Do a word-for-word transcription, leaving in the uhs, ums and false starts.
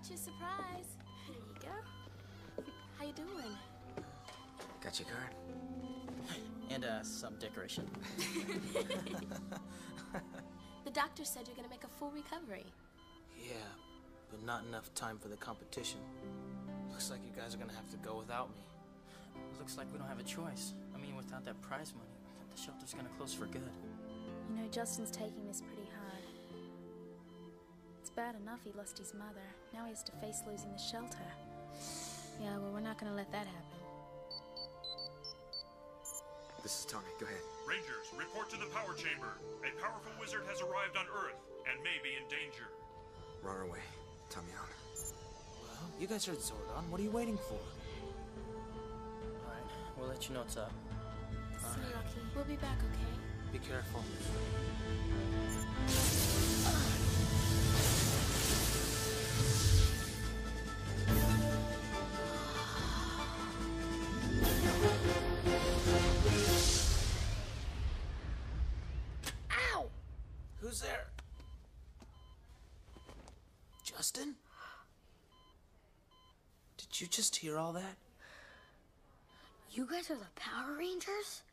got you a surprise. Here you go. How you doing? Got your card? And, uh, some decoration. The doctor said you're gonna make a full recovery. Yeah, but not enough time for the competition. Looks like you guys are gonna have to go without me. Looks like we don't have a choice. I mean, without that prize money, the shelter's gonna close for good. You know, Justin's taking this pretty hard. It's bad enough he lost his mother. Now he has to face losing the shelter. Yeah, well, we're not gonna let that happen. This is Tony. Go ahead. Rangers, report to the power chamber. A powerful wizard has arrived on Earth and may be in danger. We're on our way. Tommy out. Well, you guys heard Zordon. What are you waiting for? Alright, we'll let you know what's up. See you, Lucky. We'll be back, okay? Be careful. Ow! Who's there? Justin? Did you just hear all that? You guys are the Power Rangers?